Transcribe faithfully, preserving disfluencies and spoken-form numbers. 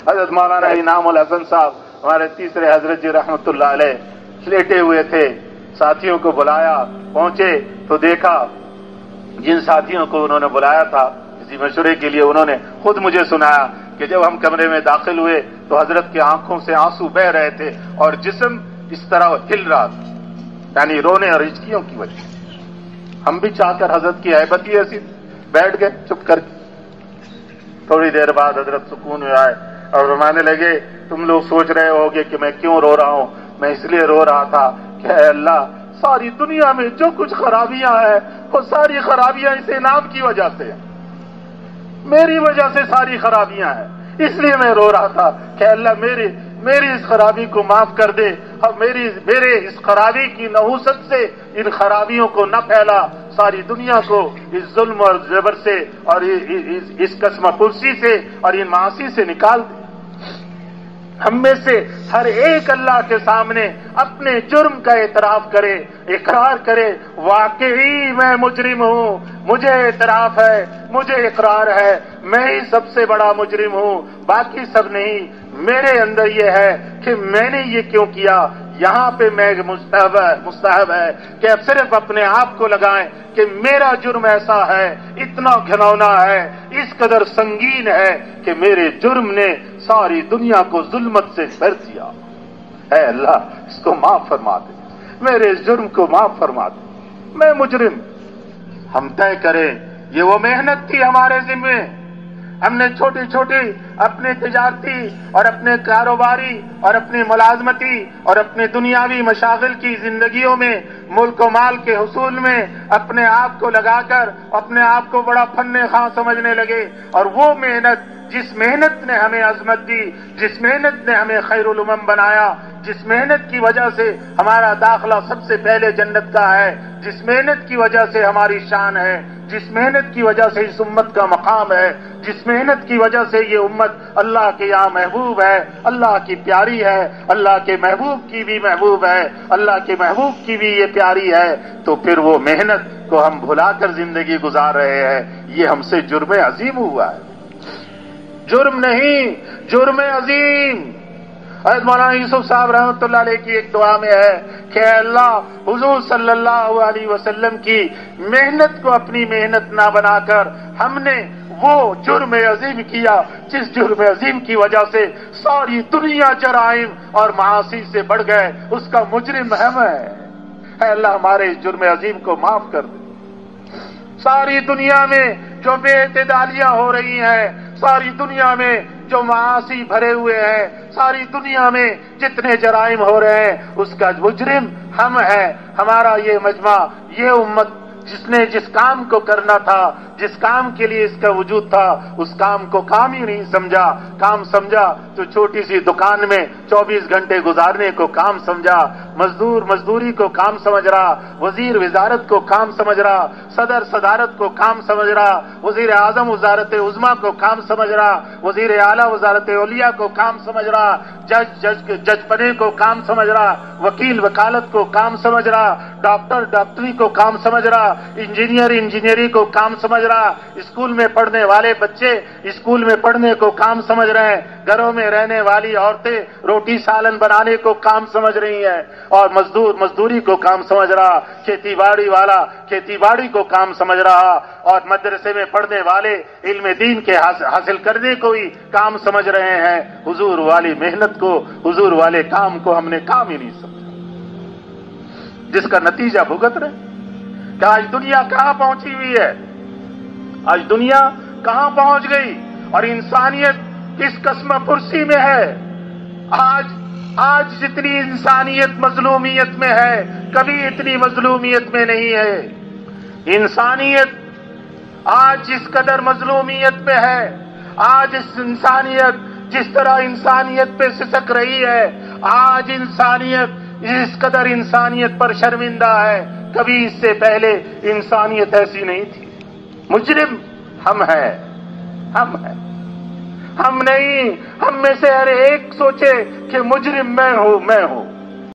حضرت مولانا انعام الحسن صاحب ہمارے تیسرے حضرت جی رحمتullah علیہ لیٹے ہوئے تھے، ساتھیوں کو بلایا، پہنچے تو دیکھا جن ساتھیوں کو انہوں نے بلایا تھا کسی مشورے کے لیے، انہوں نے خود مجھے سنایا کہ جب ہم کمرے میں داخل ہوئے تو حضرت کی آنکھوں سے آنسو بہہ رہے تھے اور جسم اس طرح ہل رہا تھا، یعنی رونے اور ہچکیوں کی وجہ سے۔ ہم بھی چاہ کر حضرت کی ہیبت ہی ایسی بیٹھ گئے چپ کر کے۔ تھوڑی دیر بعد حضرت سکون میں آئے اور فرمانے لگے تم لوگ سوچ رہے ہوگے کہ میں کیوں رو رہا ہوں، میں اس لیے رو رہا تھا کہ اے اللہ ساری دنیا میں جو کچھ خرابیاں ہیں وہ ساری خرابیاں اس انعام کی وجہ سے ہیں، میری وجہ سے ساری خرابیاں ہیں، اس لیے میں رو رہا تھا کہ اللہ میری میری اس خرابی کو معاف کر دے اور میری میرے اس خرابی کی نحوست سے ان خرابیوں کو نہ پھیلا، ساری دنیا کو اس ظلم اور جبر سے اور اس قسم پرسی سے اور ان معاصی سے نکال دے۔ ہم میں سے ہر ایک اللہ کے سامنے اپنے جرم کا اعتراف کرے، اقرار کرے واقعی میں مجرم ہوں، مجھے اعتراف ہے، مجھے اقرار ہے، میں ہی سب سے بڑا مجرم ہوں، باقی سب نہیں۔ میرے اندر یہ ہے کہ میں نے یہ کیوں کیا۔ یہاں پہ میں مستحب ہے مستحب ہے کہ اب صرف اپنے آپ کو لگائیں کہ میرا جرم ایسا ہے، اتنا گھنونا ہے، اس قدر سنگین ہے کہ میرے جرم نے ساری دنیا کو ظلمت سے بھر دیا۔ اے اللہ اس کو معاف فرما دے، میرے اس جرم کو معاف فرما دے، میں مجرم۔ ہم طے کریں، یہ وہ محنت تھی ہمارے ذمے، ہم نے چھوٹی چھوٹی اپنے تجارتی اور اپنے کاروباری اور اپنے ملازمتی اور اپنے دنیاوی مشاغل کی زندگیوں میں ملک و مال کے حصول میں اپنے آپ کو لگا کر اپنے آپ کو بڑا فن خواں سمجھنے لگے، اور وہ محنت جس محنت نے ہمیں عظمت دی، جس محنت نے ہمیں خیر الامم بنایا، جس محنت کی وجہ سے ہمارا داخلہ سب سے پہلے جنت کا ہے، جس محنت کی وجہ سے ہماری شان ہے، جس محنت کی وجہ سے اس امت کا مقام ہے، جس محنت کی وجہ سے یہ امت اللہ کے یہاں محبوب ہے، اللہ کی پیاری ہے، اللہ کے محبوب کی بھی محبوب ہے، اللہ کے محبوب کی بھی یہ پیاری ہے، تو پھر وہ محنت کو ہم بھلا کر زندگی گزار رہے ہیں، یہ ہم سے جرم عظیم ہوا ہے۔ جرم نہیں، جرم عظیم۔ حضرت مولانا یوسف صاحب رحمۃ اللہ علیہ کی ایک دعا میں ہے کہ اے اللہ حضور صلی اللہ علیہ وسلم کی محنت کو اپنی محنت نہ بنا کر ہم نے وہ جرم عظیم کیا جس جرم عظیم کی وجہ سے ساری دنیا جرائم اور معاصی سے بڑھ گئے، اس کا مجرم ہم ہے۔ اے اللہ ہمارے اس جرم عظیم کو معاف کر دے۔ ساری دنیا میں جو بے اعتدالیاں ہو رہی ہیں، ساری دنیا میں جو معاصی بھرے ہوئے ہیں، ساری دنیا میں جتنے جرائم ہو رہے ہیں، اس کا مجرم ہم ہیں۔ ہمارا یہ مجمع، یہ امت جس نے جس کام کو کرنا تھا، جس کام کے لیے اس کا وجود تھا، اس کام کو کام ہی نہیں سمجھا۔ کام سمجھا تو چھوٹی سی دکان میں چوبیس گھنٹے گزارنے کو کام سمجھا، مزدور مزدوری کو کام سمجھ رہا، وزیر وزارت کو کام سمجھ رہا، صدر صدارت کو کام سمجھ رہا، وزیر اعظم وزارت عظمیٰ کو کام سمجھ رہا، وزیر اعلیٰ وزارت علیہ کو کام سمجھ رہا، جج جج جج پنے کو کام سمجھ رہا، وکیل وکالت کو کام سمجھ رہا، ڈاکٹر ڈاکٹری کو کام سمجھ رہا، انجینئر انجینئری کو کام سمجھ رہا، اسکول میں پڑھنے والے بچے اسکول میں پڑھنے کو کام سمجھ رہے ہیں، گھروں میں رہنے والی عورتیں روٹی سالن بنانے کو کام سمجھ رہی ہیں، اور مزدور مزدوری کو کام سمجھ رہا، کھیتی باڑی والا کھیتی باڑی کو کام سمجھ رہا، اور مدرسے میں پڑھنے والے علم دین کے حاصل کرنے کو ہی کام سمجھ رہے ہیں۔ حضور والی محنت کو، حضور والے کام کو ہم نے کام ہی نہیں سمجھا، جس کا نتیجہ بھگت رہے کہ آج دنیا کہاں پہنچی ہوئی ہے، آج دنیا کہاں پہنچ گئی، اور انسانیت کس قسم پرسی میں ہے۔ آج آج جتنی انسانیت مظلومیت میں ہے، کبھی اتنی مظلومیت میں نہیں ہے۔ انسانیت آج جس قدر مظلومیت میں ہے، آج اس انسانیت جس طرح انسانیت پہ سسک رہی ہے، آج انسانیت اس قدر انسانیت پر شرمندہ ہے، کبھی اس سے پہلے انسانیت ایسی نہیں تھی۔ مجرم ہم ہیں، ہم ہیں، ہم نہیں۔ ہم میں سے ہر ایک سوچے کہ مجرم میں ہوں میں ہوں